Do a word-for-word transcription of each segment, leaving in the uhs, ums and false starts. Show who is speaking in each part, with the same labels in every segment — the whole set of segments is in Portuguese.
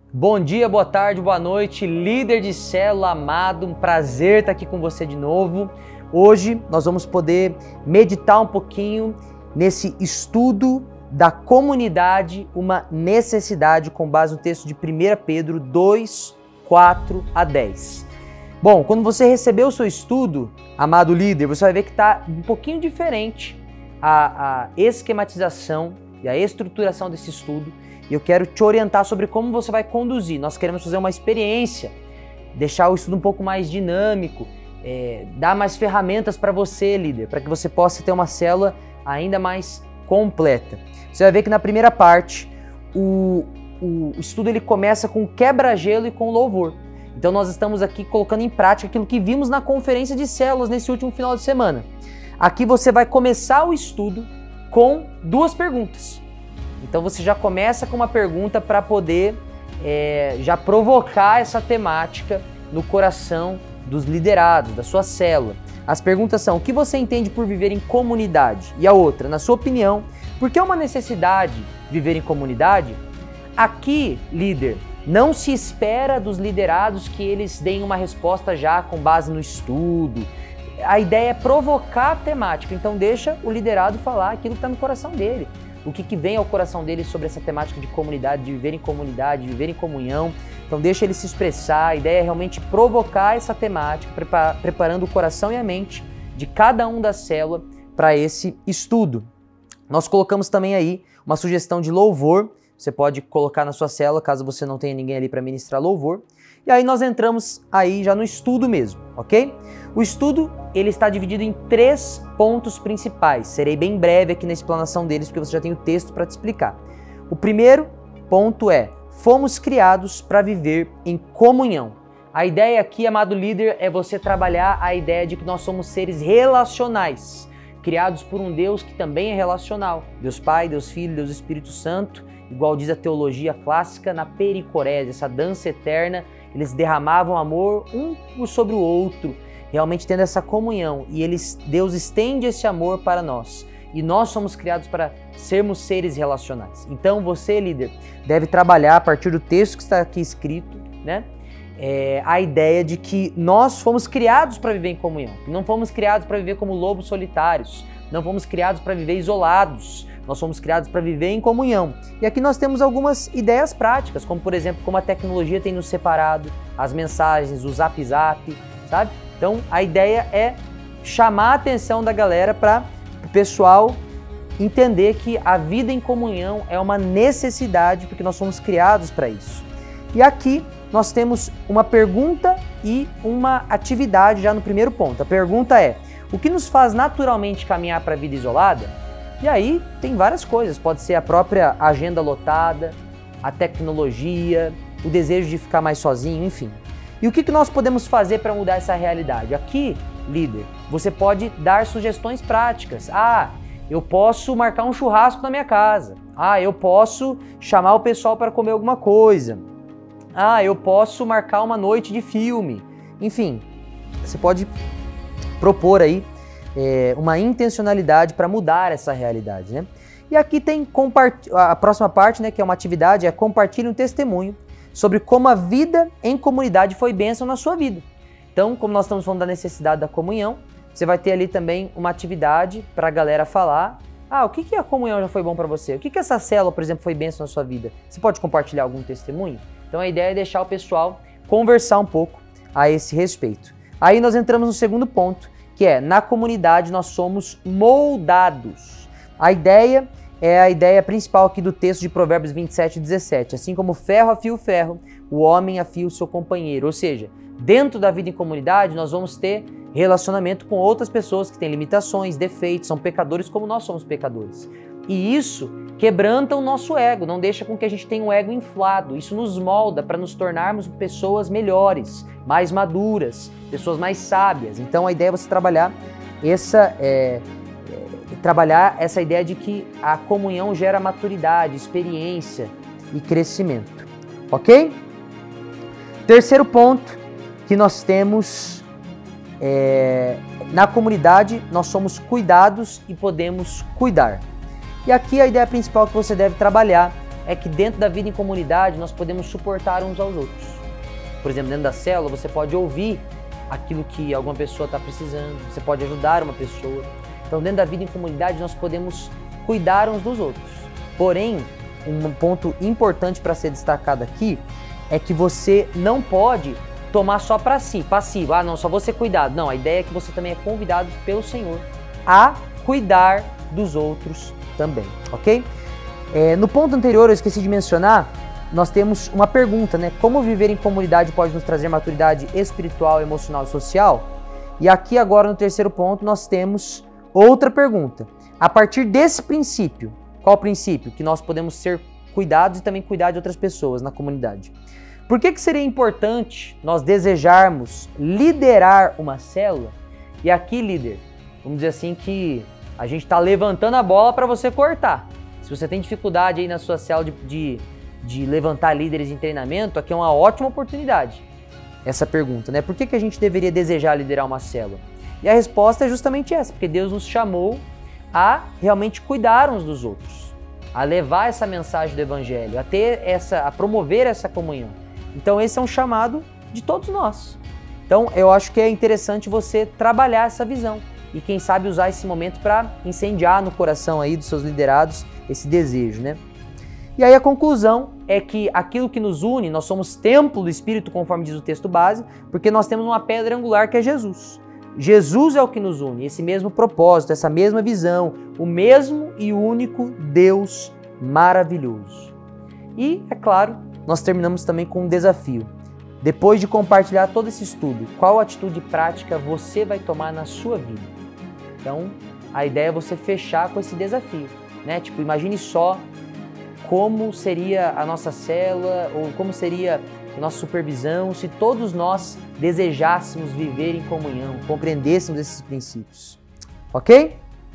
Speaker 1: Bom dia, boa tarde, boa noite, líder de célula amado, um prazer estar aqui com você de novo. Hoje nós vamos poder meditar um pouquinho nesse estudo da comunidade, uma necessidade, com base no texto de primeira Pedro dois, quatro a dez. Bom, quando você receber o seu estudo, amado líder, você vai ver que está um pouquinho diferente a, a esquematização e a estruturação desse estudo. E eu quero te orientar sobre como você vai conduzir. Nós queremos fazer uma experiência, deixar o estudo um pouco mais dinâmico, é, dar mais ferramentas para você, líder, para que você possa ter uma célula ainda mais completa. Você vai ver que na primeira parte, o, o estudo ele começa com quebra-gelo e com louvor. Então nós estamos aqui colocando em prática aquilo que vimos na conferência de células nesse último final de semana. Aqui você vai começar o estudo com duas perguntas. Então você já começa com uma pergunta para poder é, já provocar essa temática no coração dos liderados, da sua célula. As perguntas são: o que você entende por viver em comunidade? E a outra, na sua opinião, por que é uma necessidade viver em comunidade? Aqui, líder, não se espera dos liderados que eles deem uma resposta já com base no estudo. A ideia é provocar a temática, então deixa o liderado falar aquilo que está no coração dele. O que, que vem ao coração dele sobre essa temática de comunidade, de viver em comunidade, de viver em comunhão. Então deixa ele se expressar, a ideia é realmente provocar essa temática, prepar, preparando o coração e a mente de cada um da célula para esse estudo. Nós colocamos também aí uma sugestão de louvor, você pode colocar na sua célula, caso você não tenha ninguém ali para ministrar louvor. E aí nós entramos aí já no estudo mesmo, ok? O estudo, ele está dividido em três pontos principais. Serei bem breve aqui na explanação deles, porque você já tem o texto para te explicar. O primeiro ponto é: fomos criados para viver em comunhão. A ideia aqui, amado líder, é você trabalhar a ideia de que nós somos seres relacionais, criados por um Deus que também é relacional. Deus Pai, Deus Filho, Deus Espírito Santo, igual diz a teologia clássica, na pericorese, essa dança eterna. Eles derramavam amor um sobre o outro, realmente tendo essa comunhão. E eles, Deus estende esse amor para nós. E nós somos criados para sermos seres relacionais. Então você, líder, deve trabalhar a partir do texto que está aqui escrito, né? É, a ideia de que nós fomos criados para viver em comunhão. Não fomos criados para viver como lobos solitários. Não fomos criados para viver isolados. Nós somos criados para viver em comunhão. E aqui nós temos algumas ideias práticas, como por exemplo, como a tecnologia tem nos separado, as mensagens, o zap zap, sabe? Então a ideia é chamar a atenção da galera para o pessoal entender que a vida em comunhão é uma necessidade, porque nós somos criados para isso. E aqui nós temos uma pergunta e uma atividade já no primeiro ponto. A pergunta é: o que nos faz naturalmente caminhar para a vida isolada? E aí tem várias coisas, pode ser a própria agenda lotada, a tecnologia, o desejo de ficar mais sozinho, enfim. E o que, que nós podemos fazer para mudar essa realidade? Aqui, líder, você pode dar sugestões práticas. Ah, eu posso marcar um churrasco na minha casa. Ah, eu posso chamar o pessoal para comer alguma coisa. Ah, eu posso marcar uma noite de filme. Enfim, você pode propor aí É, uma intencionalidade para mudar essa realidade, né? E aqui tem a próxima parte, né, que é uma atividade, é compartilhe um testemunho sobre como a vida em comunidade foi bênção na sua vida. Então, como nós estamos falando da necessidade da comunhão, você vai ter ali também uma atividade para a galera falar: ah, o que, que a comunhão já foi bom para você? O que, que essa célula, por exemplo, foi bênção na sua vida? Você pode compartilhar algum testemunho? Então a ideia é deixar o pessoal conversar um pouco a esse respeito. Aí nós entramos no segundo ponto, que é: na comunidade nós somos moldados. A ideia é a ideia principal aqui do texto de Provérbios vinte e sete, dezessete. Assim como ferro afia o ferro, o homem afia o seu companheiro. Ou seja, dentro da vida em comunidade nós vamos ter relacionamento com outras pessoas que têm limitações, defeitos, são pecadores como nós somos pecadores. E isso quebranta o nosso ego, não deixa com que a gente tenha um ego inflado. Isso nos molda para nos tornarmos pessoas melhores, mais maduras, pessoas mais sábias. Então a ideia é você trabalhar essa, é, é, trabalhar essa ideia de que a comunhão gera maturidade, experiência e crescimento. Ok? Terceiro ponto que nós temos é, na comunidade, nós somos cuidados e podemos cuidar. E aqui a ideia principal que você deve trabalhar é que dentro da vida em comunidade nós podemos suportar uns aos outros. Por exemplo, dentro da célula você pode ouvir aquilo que alguma pessoa está precisando, você pode ajudar uma pessoa. Então, dentro da vida em comunidade nós podemos cuidar uns dos outros. Porém, um ponto importante para ser destacado aqui é que você não pode tomar só para si, passivo. Ah, não, só vou ser cuidado. Não, a ideia é que você também é convidado pelo Senhor a cuidar dos outros também, ok? É, no ponto anterior, eu esqueci de mencionar, nós temos uma pergunta, né? Como viver em comunidade pode nos trazer maturidade espiritual, emocional e social? E aqui agora no terceiro ponto nós temos outra pergunta. A partir desse princípio, qual princípio? Que nós podemos ser cuidados e também cuidar de outras pessoas na comunidade. Por que que seria importante nós desejarmos liderar uma célula? E aqui, líder, vamos dizer assim que a gente está levantando a bola para você cortar. Se você tem dificuldade aí na sua célula de, de, de levantar líderes em treinamento, aqui é uma ótima oportunidade. Essa pergunta, né? Por que que a gente deveria desejar liderar uma célula? E a resposta é justamente essa, porque Deus nos chamou a realmente cuidar uns dos outros, a levar essa mensagem do Evangelho, a ter essa, a promover essa comunhão. Então esse é um chamado de todos nós. Então eu acho que é interessante você trabalhar essa visão e quem sabe usar esse momento para incendiar no coração aí dos seus liderados esse desejo, né? E aí a conclusão é que aquilo que nos une, nós somos templo do Espírito, conforme diz o texto base, porque nós temos uma pedra angular que é Jesus. Jesus é o que nos une, esse mesmo propósito, essa mesma visão, o mesmo e único Deus maravilhoso. E, é claro, nós terminamos também com um desafio. Depois de compartilhar todo esse estudo, qual atitude prática você vai tomar na sua vida? Então, a ideia é você fechar com esse desafio, né? Tipo, imagine só como seria a nossa célula ou como seria a nossa supervisão se todos nós desejássemos viver em comunhão, compreendêssemos esses princípios. Ok?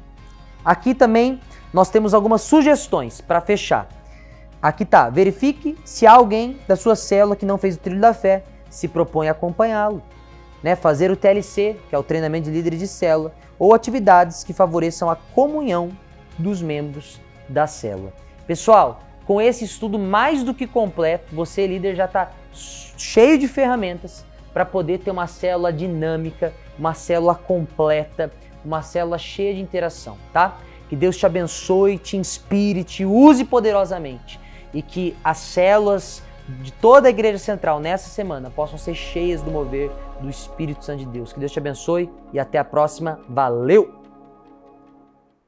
Speaker 1: Aqui também nós temos algumas sugestões para fechar. Aqui tá, verifique se há alguém da sua célula que não fez o trilho da fé, se propõe a acompanhá-lo, né? Fazer o T L C, que é o treinamento de líderes de célula, ou atividades que favoreçam a comunhão dos membros da célula. Pessoal, com esse estudo mais do que completo, você, líder, já está cheio de ferramentas para poder ter uma célula dinâmica, uma célula completa, uma célula cheia de interação, tá? Que Deus te abençoe, te inspire, te use poderosamente e que as células de toda a Igreja Central nessa semana possam ser cheias do mover do Espírito Santo de Deus. Que Deus te abençoe e até a próxima. Valeu!